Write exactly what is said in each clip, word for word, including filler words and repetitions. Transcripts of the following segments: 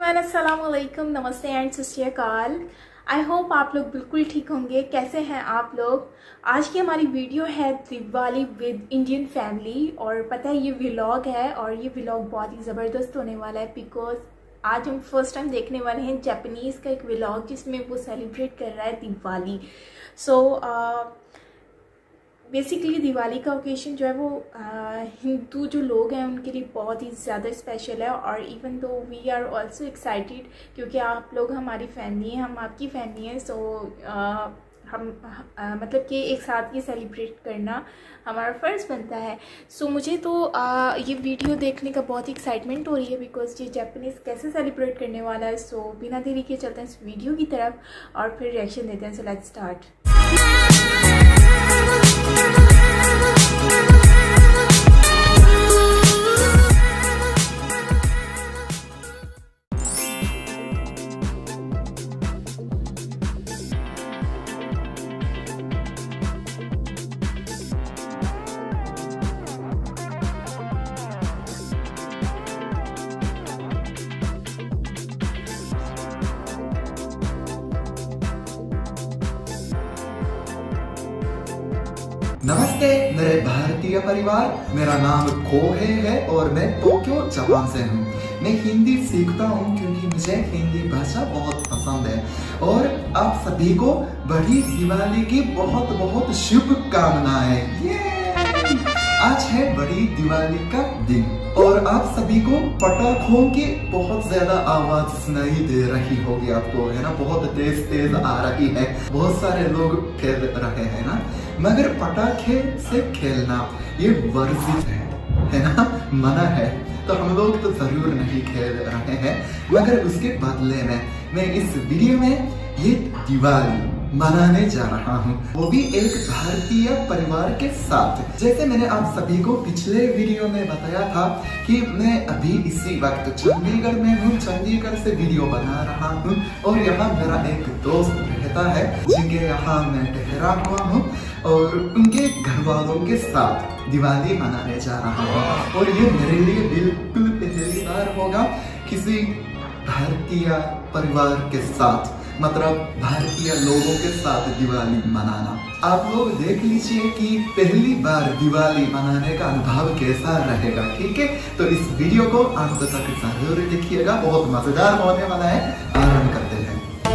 अस्सलाम वालेकुम, नमस्ते एंड सत श्री अकाल। आई होप आप लोग बिल्कुल ठीक होंगे। कैसे हैं आप लोग? आज की हमारी वीडियो है दिवाली विद इंडियन फैमिली और पता है ये व्लॉग है और ये व्लॉग बहुत ही ज़बरदस्त होने वाला है बिकॉज आज हम फर्स्ट टाइम देखने वाले हैं जापानीज़ का एक व्लॉग जिसमें वो सेलिब्रेट कर रहा है Diwali. So so, basically Diwali का ओकेशन जो है वो हिंदू जो लोग हैं उनके लिए बहुत ही ज़्यादा स्पेशल है और even though we are also excited क्योंकि आप लोग हमारी फैमिली हैं, हम आपकी फैमिली हैं। सो so, हम आ, मतलब कि एक साथ ये सेलिब्रेट करना हमारा फ़र्ज़ बनता है। सो so, मुझे तो आ, ये वीडियो देखने का बहुत ही एक्साइटमेंट हो रही है बिकॉज ये जापानीज़ कैसे सेलिब्रेट करने वाला है। सो so, बिना देरी के चलते हैं इस वीडियो की तरफ और फिर रिएक्शन देते हैं। So let's start. नमस्ते मेरे भारतीय परिवार, मेरा नाम कोहे है और मैं टोक्यो जापान से हूँ। मैं हिंदी सीखता हूँ क्योंकि मुझे हिंदी भाषा बहुत पसंद है और आप सभी को बड़ी दिवाली की बहुत बहुत शुभकामनाएं। ये आज है बड़ी दिवाली का दिन और आप सभी को पटाखों की बहुत ज्यादा आवाज सुनाई दे रही होगी आपको, है ना? बहुत तेज तेज आ रही है, बहुत सारे लोग खेल रहे हैं ना, मगर पटाखे से खेलना ये वर्जित है, है ना, मना है। तो हम लोग तो जरूर नहीं खेल रहे हैं, मगर उसके बदले में मैं इस वीडियो में ये दिवाली मनाने जा रहा हूँ, वो भी एक भारतीय परिवार के साथ। जैसे मैंने आप सभी को पिछले वीडियो में बताया था कि मैं अभी इसी वक्त चंडीगढ़ में हूँ, चंडीगढ़ से वीडियो बना रहा हूँ और यहाँ मेरा एक दोस्त रहता है जिनके यहाँ मैं ठहरा हुआ हूँ और उनके घर वालों के साथ दिवाली मनाने जा रहा हूँ। और ये मेरे लिए बिल्कुल पहली बार होगा किसी भारतीय परिवार के साथ, मतलब भारतीय लोगों के साथ दिवाली मनाना। आप लोग देख लीजिए कि पहली बार दिवाली मनाने का अनुभव कैसा रहेगा, ठीक है? तो इस वीडियो को अंत तक जरूर देखिएगा, बहुत मजेदार होने वाला है। आरंभ करते हैं।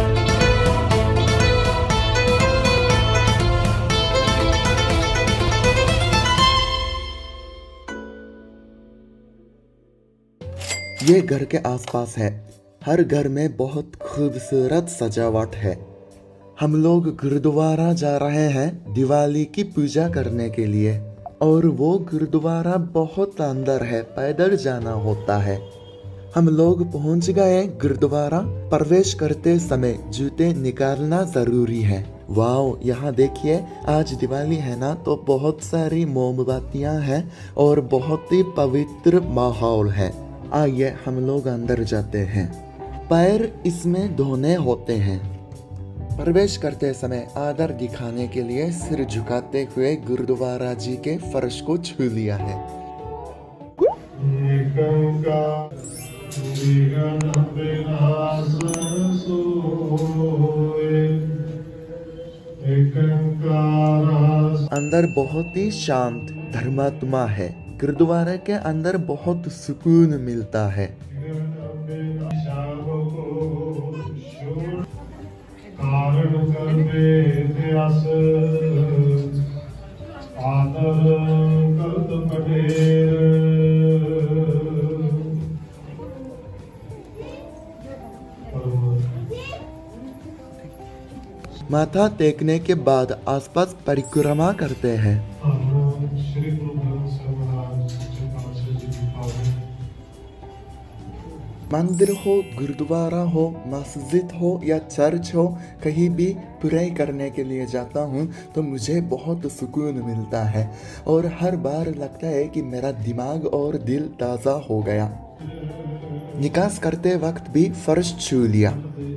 ये घर के आसपास है। हर घर में बहुत खूबसूरत सजावट है। हम लोग गुरुद्वारा जा रहे हैं दिवाली की पूजा करने के लिए और वो गुरुद्वारा बहुत अंदर है, पैदल जाना होता है। हम लोग पहुंच गए गुरुद्वारा। प्रवेश करते समय जूते निकालना जरूरी है। वाओ, यहाँ देखिए, आज दिवाली है ना, तो बहुत सारी मोमबत्तियाँ हैं और बहुत ही पवित्र माहौल है। आइए हम लोग अंदर जाते हैं। पैर इसमें धोने होते हैं। प्रवेश करते समय आदर दिखाने के लिए सिर झुकाते हुए गुरुद्वारा जी के फर्श को छू लिया है। अंदर बहुत ही शांत धर्मात्मा है। गुरुद्वारा के अंदर बहुत सुकून मिलता है। माथा टेकने के बाद आसपास परिक्रमा करते हैं। मंदिर हो, गुरुद्वारा हो, मस्जिद हो या चर्च हो, कहीं भी प्रे करने के लिए जाता हूँ तो मुझे बहुत सुकून मिलता है और हर बार लगता है कि मेरा दिमाग और दिल ताज़ा हो गया। निकास करते वक्त भी फर्श छू लिया।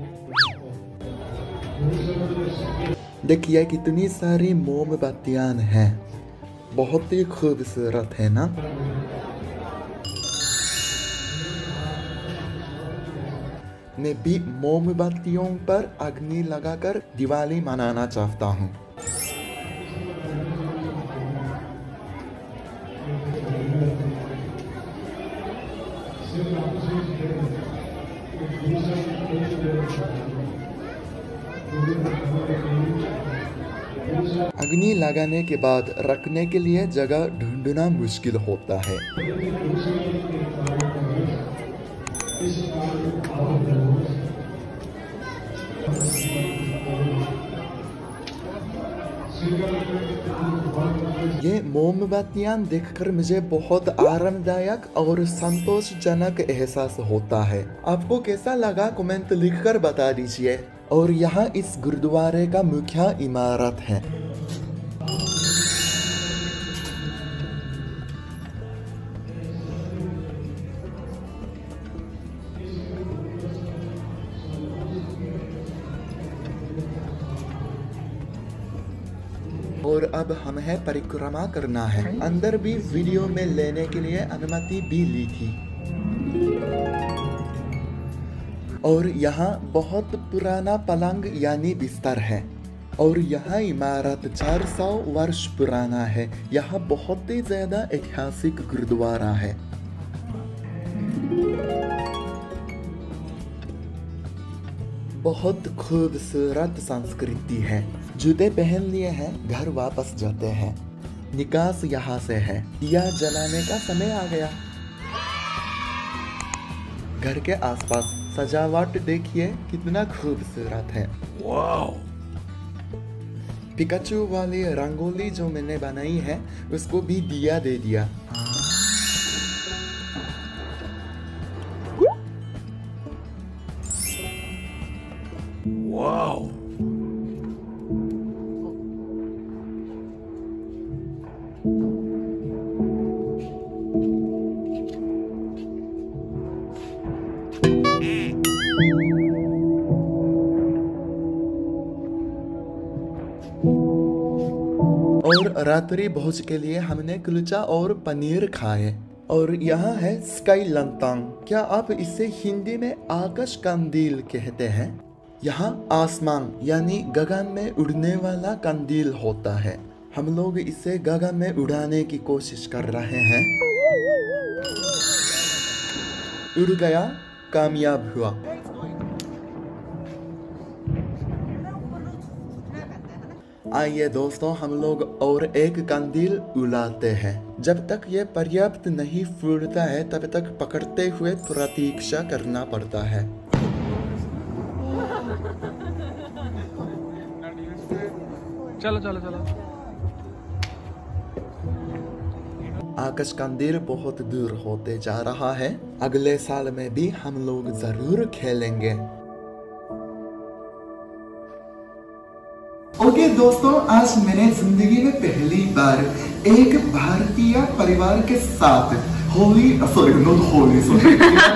देखिए कितनी सारी मोमबत्तियाँ हैं, बहुत ही खूबसूरत है ना। मैं भी मोमबत्तियों पर अग्नि लगाकर दिवाली मनाना चाहता हूँ। अग्नि लगाने के बाद रखने के लिए जगह ढूंढना मुश्किल होता है। ये मोमबत्तियां देखकर मुझे बहुत आरामदायक और संतोषजनक एहसास होता है। आपको कैसा लगा कमेंट लिखकर बता दीजिए। और यहाँ इस गुरुद्वारे का मुख्य इमारत है। और अब हमें परिक्रमा करना है। अंदर भी वीडियो में लेने के लिए अनुमति भी ली थी। और यहाँ बहुत पुराना पलंग यानी बिस्तर है। और यह इमारत चार सौ वर्ष पुराना है। यह बहुत ही ज्यादा ऐतिहासिक गुरुद्वारा है। बहुत खूबसूरत संस्कृति है। जूते पहन लिए हैं, घर वापस जाते हैं। निकास यहाँ से है। दिया जलाने का समय आ गया। घर के आसपास सजावट देखिए कितना खूबसूरत है। वाओ! पिकाचू वाली रंगोली जो मैंने बनाई है उसको भी दिया दे दिया। वाओ! और रात्रि भोज के लिए हमने कुलचा और पनीर खाए। और यहाँ है स्काई लंतांग। क्या आप इसे हिंदी में आकाश कंदील कहते हैं? यहाँ आसमान यानी गगन में उड़ने वाला कंदील होता है। हम लोग इसे गगन में उड़ाने की कोशिश कर रहे हैं। उड़ गया, कामयाब हुआ। आइए दोस्तों, हम लोग और एक कंदील उड़ाते हैं। जब तक ये पर्याप्त नहीं फूटता है तब तक पकड़ते हुए प्रतीक्षा करना पड़ता है। चलो चलो चलो। आकाश कंदील बहुत दूर होते जा रहा है। अगले साल में भी हम लोग जरूर खेलेंगे। ओके okay, दोस्तों, आज मैंने जिंदगी में पहली बार एक भारतीय परिवार के साथ Holi sorry not Holi sorry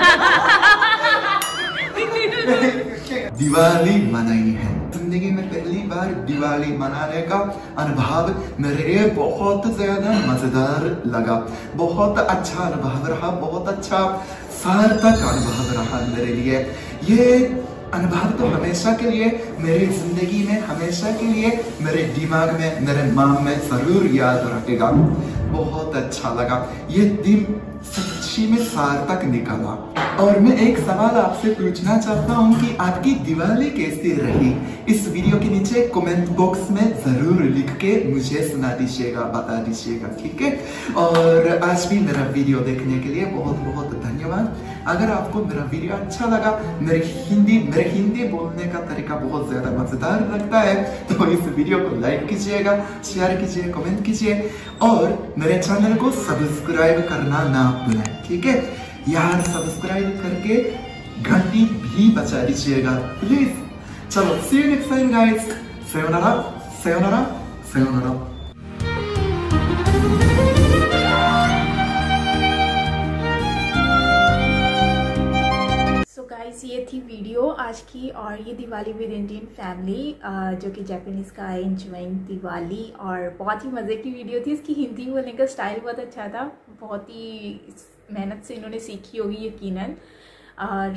Diwali मनाई है। जिंदगी में पहली बार दिवाली मनाने का अनुभव मेरे लिए बहुत ज्यादा मजेदार लगा। बहुत अच्छा अनुभव रहा। बहुत अच्छा सार्थक अनुभव रहा मेरे लिए। ये अनुभव तो हमेशा के लिए मेरी जिंदगी में, हमेशा के लिए मेरे दिमाग में, मेरे मन में जरूर याद रखेगा। बहुत अच्छा लगा। ये दिन सच्ची में सार्थक निकला। और मैं एक सवाल आपसे पूछना चाहता हूँ कि आपकी दिवाली कैसी रही? इस वीडियो के नीचे कमेंट बॉक्स में जरूर लिख के मुझे सुना दीजिएगा, बता दीजिएगा, ठीक है? और आज भी मेरा वीडियो देखने के लिए बहुत बहुत धन्यवाद। अगर आपको मेरा वीडियो अच्छा लगा, मेरे हिंदी मेरे हिंदी बोलने का तरीका बहुत ज्यादा मजेदार लगता है, तो इस वीडियो को लाइक कीजिएगा, शेयर कीजिए, कमेंट कीजिए और मेरे चैनल को सब्सक्राइब करना ना भूलें, ठीक है? यार सब्सक्राइब करके घंटी भी बजा दीजिएगा प्लीज। चलो, see you next time guys. sayonara, sayonara, sayonara। ये थी वीडियो आज की। और ये दिवाली विद इंडियन फैमिली जो कि जापानीज का है, एंजॉइंग दिवाली। और बहुत ही मज़े की वीडियो थी। इसकी हिंदी बोलने का स्टाइल बहुत अच्छा था। बहुत ही मेहनत से इन्होंने सीखी होगी यकीनन। और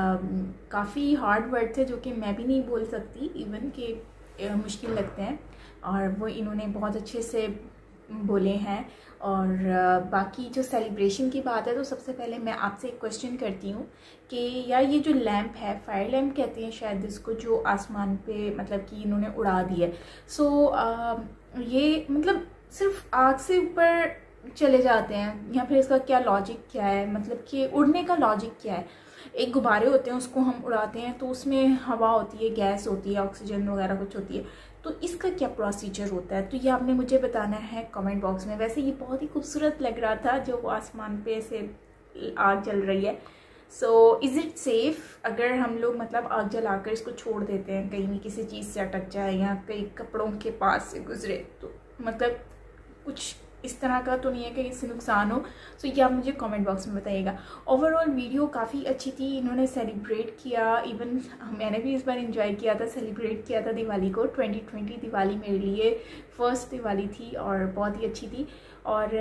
काफ़ी हार्ड वर्ड थे जो कि मैं भी नहीं बोल सकती, इवन कि मुश्किल लगते हैं, और वो इन्होंने बहुत अच्छे से बोले हैं। और बाकी जो सेलिब्रेशन की बात है, तो सबसे पहले मैं आपसे एक क्वेश्चन करती हूँ कि यार ये जो लैंप है, फायर लैंप कहते हैं शायद इसको, जो आसमान पे मतलब कि इन्होंने उड़ा दिया है, सो so, ये मतलब सिर्फ आग से ऊपर चले जाते हैं या फिर इसका क्या लॉजिक क्या है, मतलब कि उड़ने का लॉजिक क्या है? एक गुब्बारे होते हैं, उसको हम उड़ाते हैं तो उसमें हवा होती है, गैस होती है, ऑक्सीजन वगैरह कुछ होती है, तो इसका क्या प्रोसीजर होता है? तो ये आपने मुझे बताना है कमेंट बॉक्स में। वैसे ये बहुत ही खूबसूरत लग रहा था जो वो आसमान पे से आग जल रही है। सो इज़ इट सेफ़ अगर हम लोग मतलब आग जलाकर इसको छोड़ देते हैं, कहीं भी किसी चीज़ से अटक जाए या कई कपड़ों के पास से गुजरे, तो मतलब कुछ इस तरह का तो नहीं है कि इससे नुकसान हो? सो so, ये आप मुझे कमेंट बॉक्स में बताइएगा। ओवरऑल वीडियो काफ़ी अच्छी थी, इन्होंने सेलिब्रेट किया, इवन मैंने भी इस बार एंजॉय किया था, सेलिब्रेट किया था दिवाली को। ट्वेंटी ट्वेंटी दिवाली मेरे लिए फर्स्ट दिवाली थी और बहुत ही अच्छी थी। और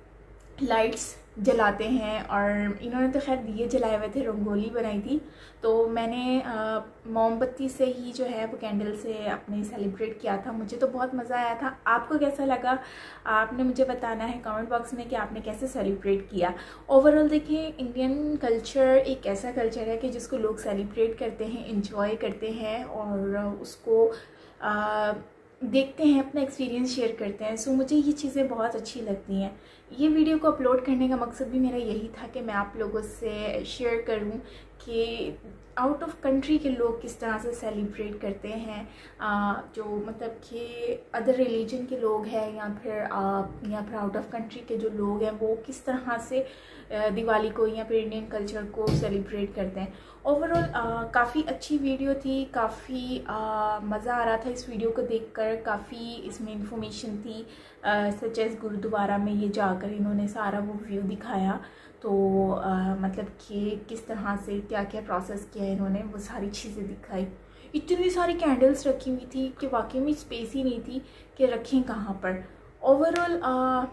लाइट्स जलाते हैं, और इन्होंने तो खैर दिए जलाए हुए थे, रंगोली बनाई थी, तो मैंने मोमबत्ती से ही जो है वो कैंडल से अपने सेलिब्रेट किया था। मुझे तो बहुत मज़ा आया था। आपको कैसा लगा आपने मुझे बताना है कमेंट बॉक्स में कि आपने कैसे सेलिब्रेट किया। ओवरऑल देखिए, इंडियन कल्चर एक ऐसा कल्चर है कि जिसको लोग सेलिब्रेट करते हैं, इंजॉय करते हैं और उसको आ, देखते हैं, अपना एक्सपीरियंस शेयर करते हैं। सो मुझे ये चीज़ें बहुत अच्छी लगती हैं। ये वीडियो को अपलोड करने का मकसद भी मेरा यही था कि मैं आप लोगों से शेयर करूं कि आउट ऑफ कंट्री के लोग किस तरह से सेलिब्रेट करते हैं, आ, जो मतलब कि अदर रिलीजन के लोग हैं या फिर आ, या फिर आउट ऑफ कंट्री के जो लोग हैं वो किस तरह से दिवाली को या फिर इंडियन कल्चर को सेलिब्रेट करते हैं। ओवरऑल काफ़ी अच्छी वीडियो थी, काफ़ी मज़ा आ रहा था इस वीडियो को देखकर, काफ़ी इसमें इंफॉर्मेशन थी, सच एज गुरुद्वारा में ये जाकर इन्होंने सारा वो व्यू दिखाया, तो आ, मतलब कि किस तरह से क्या क्या प्रोसेस किया है इन्होंने, वो सारी चीज़ें दिखाई। इतनी सारी कैंडल्स रखी हुई थी कि वाकई में स्पेस ही नहीं थी कि रखें कहाँ पर। ओवरऑल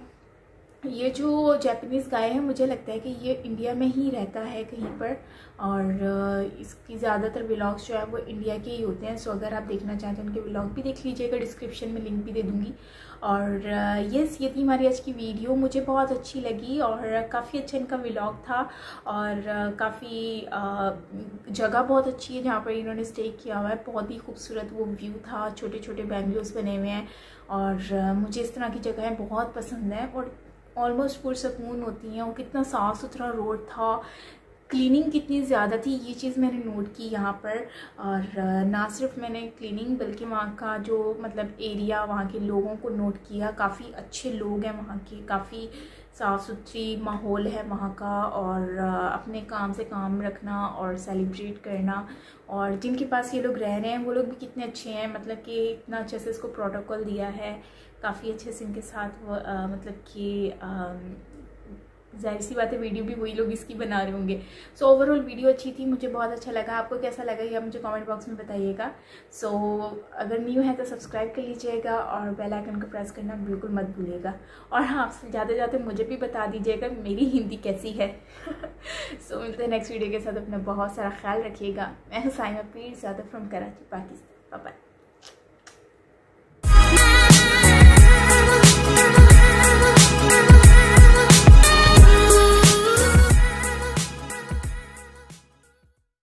ये जो जैपनीज़ गाय है, मुझे लगता है कि ये इंडिया में ही रहता है कहीं पर, और इसकी ज़्यादातर व्लॉग्स जो है वो इंडिया के ही होते हैं। सो अगर आप देखना चाहते हैं उनके व्लॉग भी देख लीजिएगा, डिस्क्रिप्शन में लिंक भी दे दूँगी। और यस, ये थी हमारी आज की वीडियो, मुझे बहुत अच्छी लगी और काफ़ी अच्छा इनका व्लॉग था, और काफ़ी जगह बहुत अच्छी है जहाँ पर इन्होंने स्टे किया हुआ है। बहुत ही खूबसूरत वो व्यू था, छोटे छोटे बेंगलोस बने हुए हैं, और मुझे इस तरह की जगहें बहुत पसंद है और ऑलमोस्ट पुरसकून होती हैं। और कितना साफ़ सुथरा रोड था, क्लीनिंग कितनी ज़्यादा थी, ये चीज़ मैंने नोट की यहाँ पर। और ना सिर्फ मैंने क्लीनिंग बल्कि वहाँ का जो मतलब एरिया, वहाँ के लोगों को नोट किया। काफ़ी अच्छे लोग हैं वहाँ के, काफ़ी साफ़ सुथरी माहौल है वहाँ का, और अपने काम से काम रखना और सेलिब्रेट करना। और जिनके पास ये लोग रह रहे हैं वो लोग भी कितने अच्छे हैं, मतलब कि इतना अच्छे से इसको प्रोटोकॉल दिया है, काफ़ी अच्छे से इनके साथ वो आ, मतलब कि जाहिर सी बात है वीडियो भी वही लोग इसकी बना रहे होंगे। सो ओवरऑल वीडियो अच्छी थी, मुझे बहुत अच्छा लगा। आपको कैसा लगा ये आप मुझे कमेंट बॉक्स में बताइएगा। सो so, अगर न्यू है तो सब्सक्राइब कर लीजिएगा और बेल आइकन को प्रेस करना बिल्कुल मत भूलिएगा। और हाँ, आपसे जाते जाते मुझे भी बता दीजिएगा मेरी हिंदी कैसी है। सो so, मिलते हैं नेक्स्ट वीडियो के साथ। अपना बहुत सारा ख्याल रखिएगा। मैं हूँ साइमा पीर, ज़्यादा from Karachi, Pakistan. Bye bye.